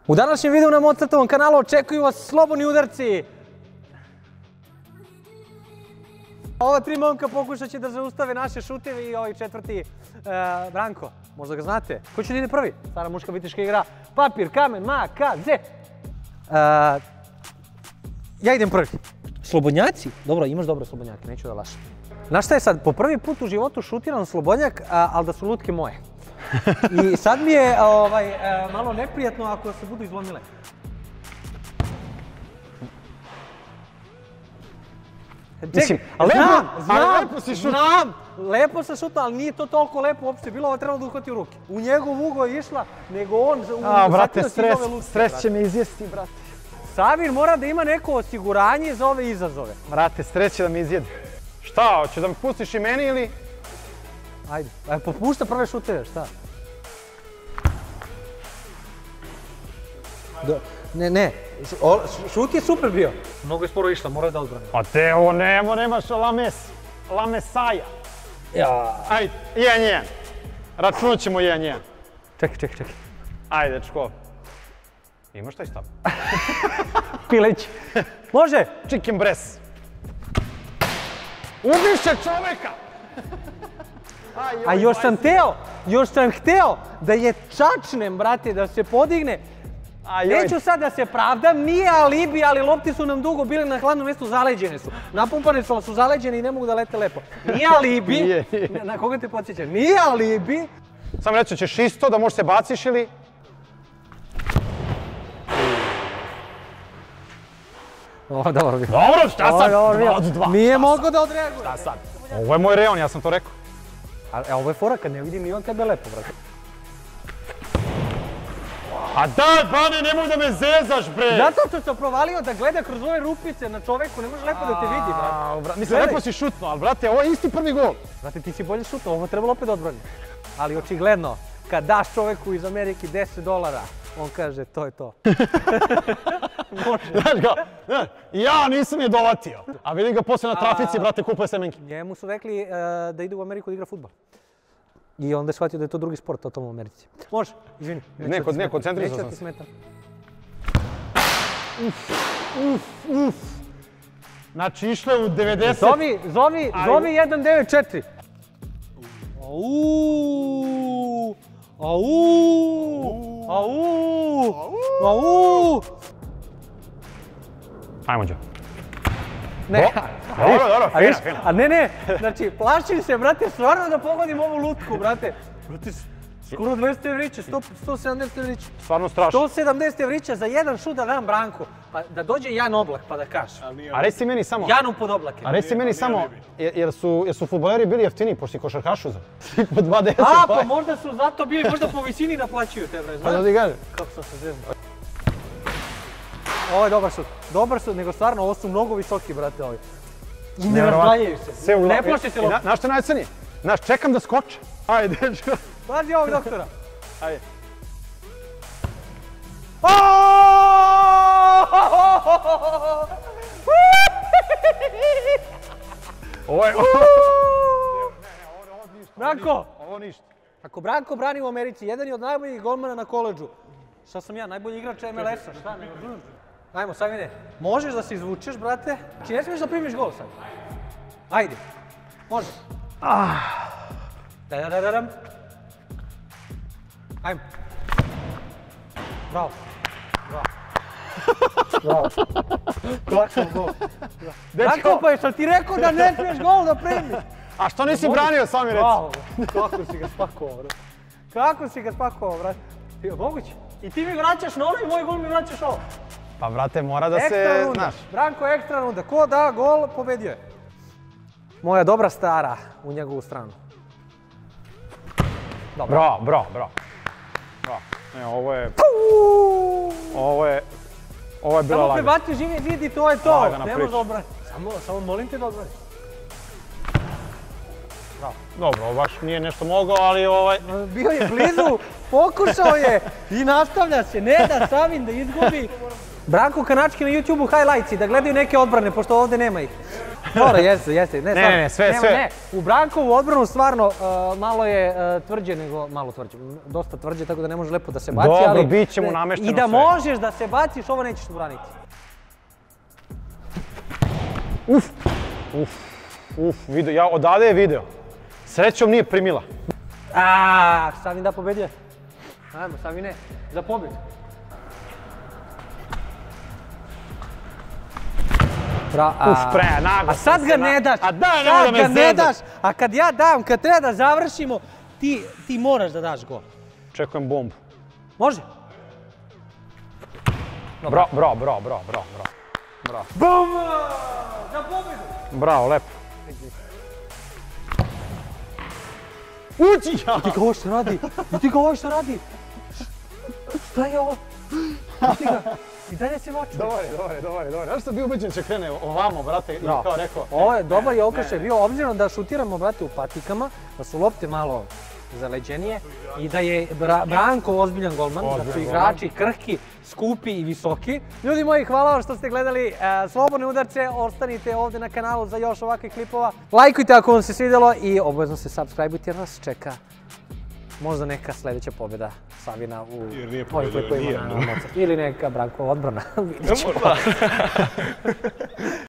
U današnjem videu na Mozartovom kanalu očekuju vas slobodni udarci. Ova tri momka pokušat će da zaustave naše šuteve i ovaj četvrti, Branko, možda ga znate. Ko će da ide prvi? Stara muška bitiška igra. Papir, kamen, makaze. Ja idem prvi. Slobodnjaci? Dobro, imaš dobre slobodnjake, neću da lašem. Znaš šta je sad, po prvi put u životu šutiram slobodnjak, ali da su lutke moje. I sad mi je malo neprijatno ako se budu izlomile. Mislim, znam, lepo se šutno, ali nije to toliko lepo uopšte bilo, ovo trebalo da uhvati u ruke. U njegov ugo je išla, nego on brate, stres će me izjesti, brate. Savir mora da ima neko osiguranje za ove izazove. Brate, stres će da me izjede. Šta, hoće da mi pustiš i meni ili? Ajde, popušta prve šuteve, šta? Ne, šut je super bio. Mnogo je sporo išla, mora da odbrani. A te ovo nemaš lamesaja. Ajde, 1-1. Računat ćemo 1-1. Čekaj. Ajde, dečko. Imaš taj stav? Pileć. Može? Chicken breast. Ubiše čoveka! A još sam hteo da je čačnem, brate, da se podigne. Neću sad da se pravdam, nije alibi, ali lopti su nam dugo bili na hladnom mjestu, zaleđene su. Napumpane su, ali su zaleđene i ne mogu da lete lepo. Nije alibi. Na koga te podsjeća? Nije alibi. Samo reći, ćeš isto da možeš se baciš ili? Dobro, šta sad? 2 od 2. Nije mogao da odreaguje. Šta sad? Ovo je moj reon, ja sam to rekao. A ovo je fora kad ne vidim ni on tebe lepo, brate. A daj, Bane, nemoj da me zezaš, bre! Zato što sam provalio da gleda kroz ove rupice na čoveku, ne može lepo da te vidi, brate. Mislim, lepo si šutno, ali brate, ovo je isti prvi gol. Brate, ti si bolje šutno, ovo trebalo opet odbrani. Ali očigledno, kad daš čoveku iz Amerike $10, on kaže, to je to. Znaš ga, ja nisam je dovatio. A vidi ga poslije na trafici, brate, kupuje semenke. Njemu su rekli da ide u Ameriku da igra fudbal. I onda je shvatio da je to drugi sport, totalno u Americi. Može, izvini. Ne, koncentrisao sam se. Neću da ti smetam. Uf. Znači, išlo je u 90... Zovi 194. Ajmo, Đo. Ne, Dobro, fina. A ne, znači, plašim se, brate, stvarno da pogodim ovu lutku, brate. Brate, skoro 200 evrića, 170 evrića. Stvarno strašno. 170 evrića za jedan šut da dam Branku, pa da dođe Jan Oblak pa da kaže. A reci meni samo... Janu pod oblake. A reci meni samo, jer su fudbaleri bili jeftiniji pošto si košarkaš uzeo? Po 2,10 pa možda su zato bili, možda po visini naplaćuju te, bre, znaš? Pa da ti kažem. Kako sam se zeznuo. Ovo je dobar šut, nego stvarno, ovo su mnogo visoki, brate, ovi. I ne razdvajaju se, ne plaši se lopta. Znaš što je najcenije? Znaš, čekam da skoče. Ajde, dečko. Pazi ovog doktora. Ajde. Ovo je... Branko! Ovo ništa. Ako Branko brani u Americi, jedan je od najboljih golmana na koledžu. Šta sam ja, najbolji igrač MLS-a, šta ne razumem? Ajmo, sad vidi. Možeš da se izvučeš, brate. Znači ne smiješ da primiš gol sad. Ajde. Može. Dadadadadam. Ajmo. Bravo. Kakav gol. Branko, pa jesam ti rekao da ne smiješ gol da primiš? A što nisi branio, sami reci? Kako si ga spakovao, brate. Kako si ga spakovao, brate. Moguće. I ti mi vraćaš na ono i moj gol mi vraćaš ovo. Pa brate, mora da se... Ekstra runda. Branko, ekstra runda. Ko da gol, pobedio je. Moja dobra stara u njegovu stranu. Bravo. Ne, ovo je... Ovo je bila Samo lagana. prebaci živi zid i to je to. Ne može obrati. Samo molim te da odbrani. Dobro, ovo baš nije nešto mogao, ali Bio je blizu, pokušao je i nastavlja se. Ne da Savin da izgubi. Branko Kanački na YouTube-u highlights da gledaju neke odbrane, pošto ovdje nema ih. Dobro, jeste. Ne, sve. Ne, u Brankovu odbranu stvarno malo je tvrđe nego, malo tvrđe, dosta tvrđe, tako da ne može lepo da se baci, ali... Dobro, bit će mu namešteno sve. I da možeš da se baciš, ovo nećeš braniti. Video, ja odavde je video. Srećom nije primila. Savin da pobedio. Ajmo, Savine, za pobjedu. Naglo. A sad ga ne daš, sad ga ne daš. A kad ja dam, kad treba da završimo, ti moraš da daš gol. Čekujem bombu. Može? Bravo. Bum! Za pobjedu! Bravo, lepo. Uđi! Vidi ga ovo što radi! Šta je ovo? Vidi ga! I dalje se moči. Dobar. Znaš što sam bio ubeđen će krene ovamo, brate, i kao rekao... Ovo je dobar je okršaj bio, obzirom da šutiramo, brate, u patikama, da su lopte malo zaleđenije i da je Branko ozbiljan golman, da su igrači krhki, skupi i visoki. Ljudi moji, hvala vam što ste gledali Slobodne udarce, ostanite ovdje na kanalu za još ovakvih klipova. Lajkujte ako vam se svidjelo i obavezno se subscribeujte jer nas čeka možda neka sljedeća pobjeda Savina u ovim klipovima na Mozart. Ili neka Brankova odbrana, vidjet ćemo.